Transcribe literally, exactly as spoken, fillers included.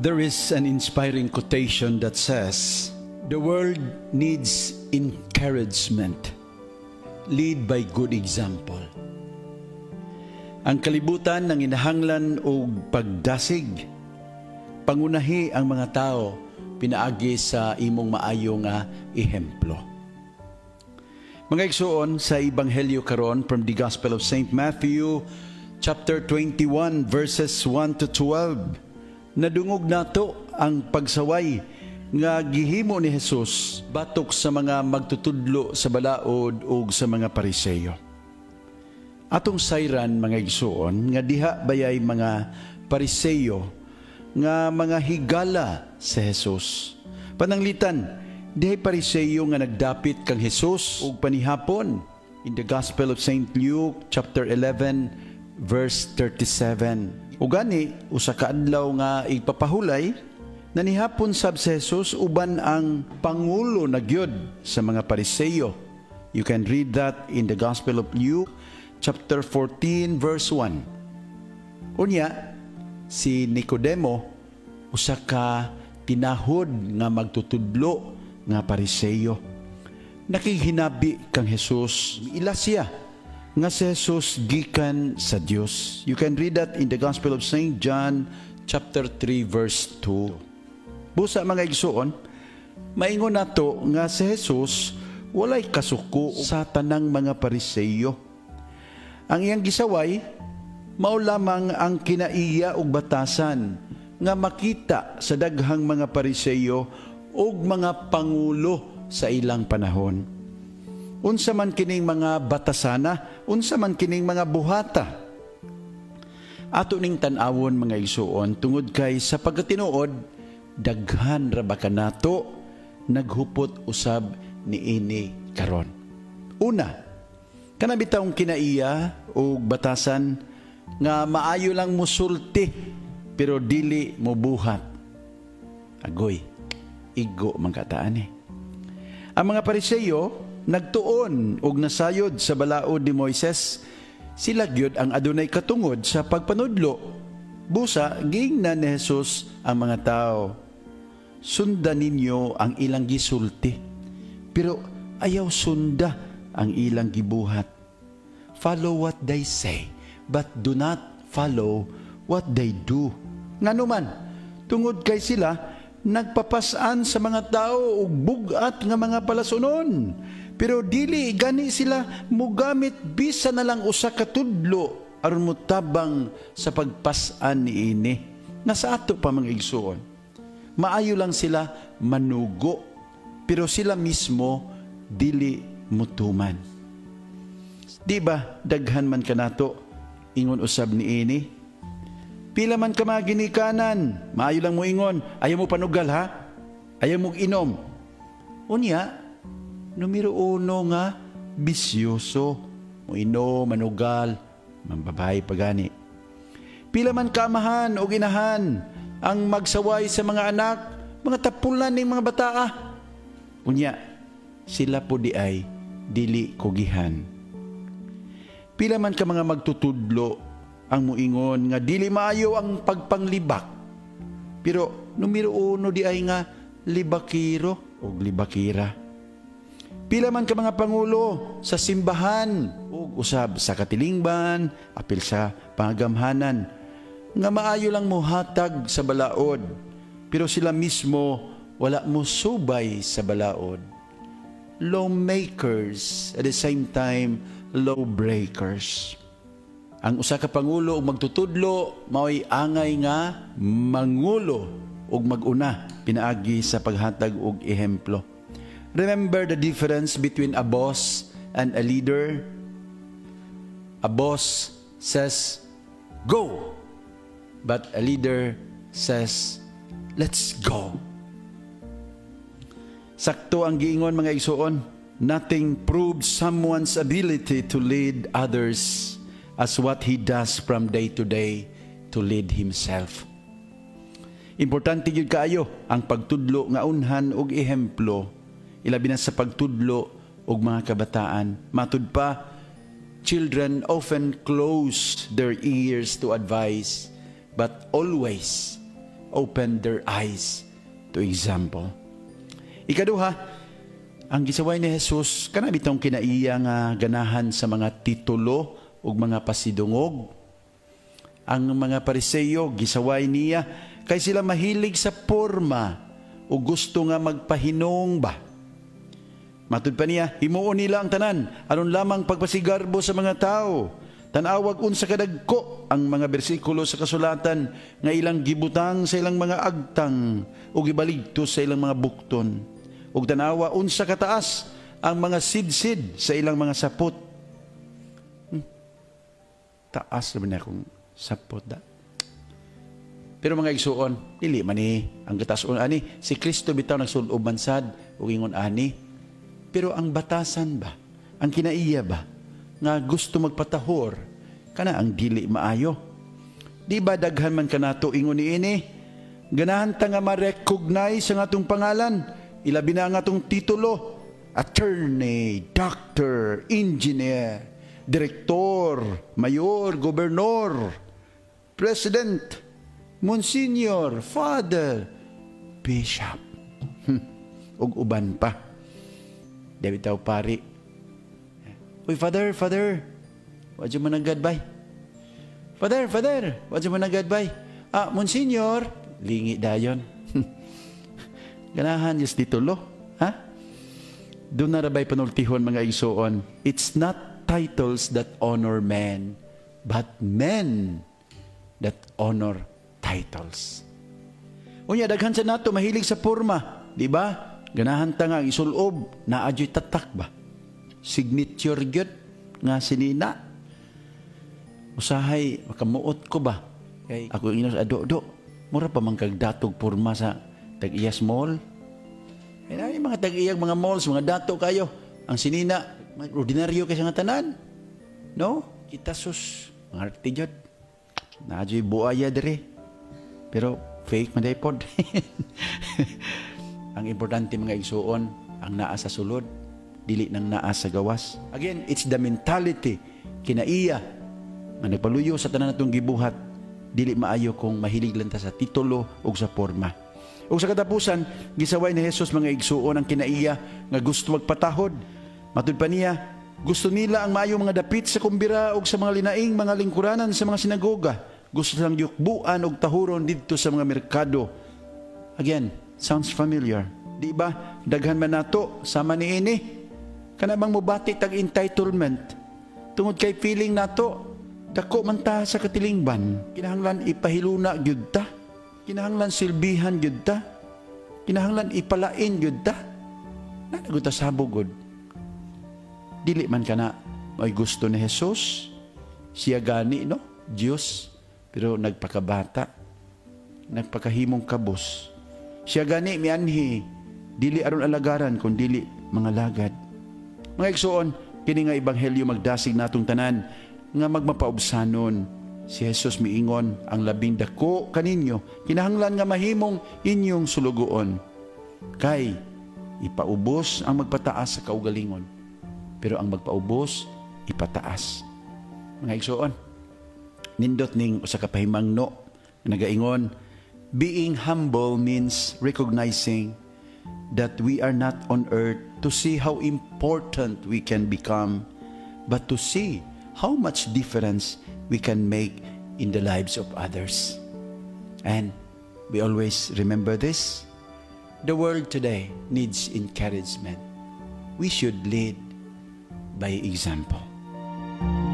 There is an inspiring quotation that says, "The world needs encouragement. Lead by good example." Ang kalibutan ng inahanglan o pagdasig, pangunahi ang mga tao pinaagi sa imong maayo nga ehemplo. Mga igsoon, sa Ebanghelyo karon from the Gospel of Saint Matthew, chapter twenty-one, verses one to twelve, nadungog nato ang pagsaway nga gihimo ni Jesus batok sa mga magtutudlo sa balaod o sa mga Pariseyo. Atong sayran, mga igsoon, nga diha bayay mga Pariseyo nga mga higala sa Jesus. Pananglitan, dihay Pariseyo nga nagdapit kang Jesus ug panihapon. In the Gospel of Saint Luke, chapter eleven, verse thirty-seven. Ugani, usa ka adlaw nga ipapahulay, nanihapon sab si Jesus uban ang pangulo na gyud sa mga Pariseyo. You can read that in the Gospel of Luke, chapter fourteen, verse one. Unya, si Nicodemo, usa ka tinahod nga magtutudlo nga Pariseyo. Nakihinabi kang Jesus, ila siya nga si Jesus gikan sa Dios. You can read that in the Gospel of Saint John, chapter three, verse two. Busa, mga igsoon, maingon nato nga si Jesus walay kasuko sa tanang mga Pariseyo. Ang iyang gisaway, mao lamang ang kinaiya ug batasan nga makita sa daghang mga Pariseyo ug mga pangulo sa ilang panahon. Unsa man kining mga batasana, unsa man kining mga buhata. Ato ning tan-awon, mga igsoon, tungod kay sa pagkatinuod, daghan ra ba kanato naghupot usab niini karon. Una, kanabitawong kinaiya ug batasan nga maayo lang musulti pero dili mo buhat. Agoy, igo man kataan eh. Ang mga Pariseyo nagtuon og nasayod sa balaod ni Moises. Sila gyud ang adunay katungod sa pagpanudlo. Busa, giingnan ni Jesus ang mga tao, sundan ninyo ang ilang gisulti, pero ayaw sunda ang ilang gibuhat. Follow what they say, but do not follow what they do. Nganuman, tungod kay sila nagpapasan sa mga tao ug bugat nga mga palasunon, pero dili gani sila mugamit bisan na lang usa ka tudlo aron mutabang sa pagpasan niini. Nasa ato pa, mga igsoon, maayo lang sila manugo, pero sila mismo dili mutuman. Di ba daghan man kanato ingon usab niini? Pila man ka mga ginikanan, maayo lang mo ingon, ayaw mo panugal ha? Ayaw mo inom. Unya, numero uno nga, bisyoso. Mo inom, manugal, mambabahay pagani. Pila man kaamahan o ginahan, ang magsaway sa mga anak, mga tapulan ng mga bataa. Unya, sila po di ay dili kugihan. Pila man ka mga magtutudlo, ang muingon nga dili maayo ang pagpanglibak, pero numero uno di ay nga libakiro o libakira. Pila man ka mga pangulo sa simbahan o usab sa katilingban, apil sa pangagamhanan, nga maayo lang mohatag sa balaod, pero sila mismo wala mo subay sa balaod. Lawmakers, at the same time lawbreakers. Ang usa ka pangulo ug magtutudlo mao'y angay nga mangulo ug maguna pinaagi sa paghatag og ehemplo. Remember the difference between a boss and a leader? A boss says, "Go," but a leader says, "Let's go." Sakto ang giingon, mga igsoon. Nothing proves someone's ability to lead others as what he does from day to day to lead himself. Importante gyud kaayo ang pagtudlo nga unhan og ehemplo, ilabi na sa pagtudlo og mga kabataan. Matud pa, children often close their ears to advice, but always open their eyes to example. Ikaduha, ang gisaway ni Jesus, kana bitong kinaiya nga ganahan sa mga titulo ug mga pasidungog. Ang mga Pariseyo, gisaway niya, kay sila mahilig sa porma o gusto nga magpahinong ba. Matud pa niya, himuon nila ang tanan, aron lamang pagpasigarbo sa mga tao. Tanawag unsa kadagko ang mga bersikulo sa kasulatan nga ilang gibutang sa ilang mga agtang o gibaligtos sa ilang mga bukton. Ug tanawa unsa kataas ang mga sidsid sa ilang mga sapot. Hmm. Taas naman akong sapot da. Pero mga igsuon, dili man ni ang kataas-on ani si Kristo bitaw nagsulob mansad ug ingon ani. Pero ang batasan ba, ang kinaiya ba nga gusto magpatahor kana ang dili maayo? Di ba daghan man kanato ingon niini? Ganahan ta nga ma-recognize ang atong pangalan, ilabi na ang atong titulo, attorney, doctor, engineer, direktor, mayor, gobernador, president, monsignor, father, bishop, hm, ug uban pa. Di bitaw pari. Uy, father, father, wadyo mo nagadbay. Father, father, wadyo mo nagadbay. Ah, monsignor, lingi dayon. Ganahan just titulo, ha? Doon na rabay panultihon mga igsuon. It's not titles that honor men, but men that honor titles. Unya, daghan sa nato mahilig sa porma, di ba? Ganahan ta nga isulob na adyo'y tatak ba? Signature gyud nga sinina. Usahay makamuot ko ba? Kay ako inos ado-do. Mura pa man kag datog porma sa tag-iyas mall. Ay na mga tag-iyang mga malls, mga dato kayo. Ang sinina, ordinaryo kay sa nga tanan. No? Kita sus, mga arte jud. Naadyo'y buaya dire. Pero fake man day pod. Ang importante mga igsuon, ang naa sa sulod, dili nang naa sa gawas. Again, it's the mentality, kinaiya, nga nagpaluyo sa tanan natong gibuhat, dili maayo kung mahilig lang ta sa titulo o sa porma. O sa katapusan, gisaway ni Jesus mga igsuon ang kinaiya nga gusto magpatahod. Matud pa niya, gusto nila ang maayong mga dapit sa kumbira o sa mga linaing mga lingkuranan sa mga sinagoga. Gusto silang yukbuan o tahuron dito sa mga merkado. Again, sounds familiar. Di ba? Daghan man nato, sama ni ini. Kana bang mubati tag entitlement. Tungod kay feeling nato, dako man ta sa katilingban. Kinahanglan ipahiluna gyud ta. Kinahanglan silbihan gyud ta. Kinahanglan ipalain gyud ta. Nanagot ta sabog gud. Dili man kana may gusto ni Jesus. Siya gani, no? Diyos. Pero nagpakabata. Nagpakahimong kabos. Siya gani mianhi, dili aron alagaran kun dili mga lagad. Mga igsuon, kini nga ebanghelyo magdasig natong tanan nga magmapaubsanon. Si Jesus miingon, ang labing dako kaninyo kinahanglan nga mahimong inyong sulugoon. Kay ipaubos ang magpataas sa kaugalingon, pero ang magpaubos ipataas. Mga igsuon, nindot ning usa ka pahimangno nagaingon, being humble means recognizing that we are not on earth to see how important we can become, but to see how much difference we can make in the lives of others. And we always remember this. The world today needs encouragement. We should lead by example.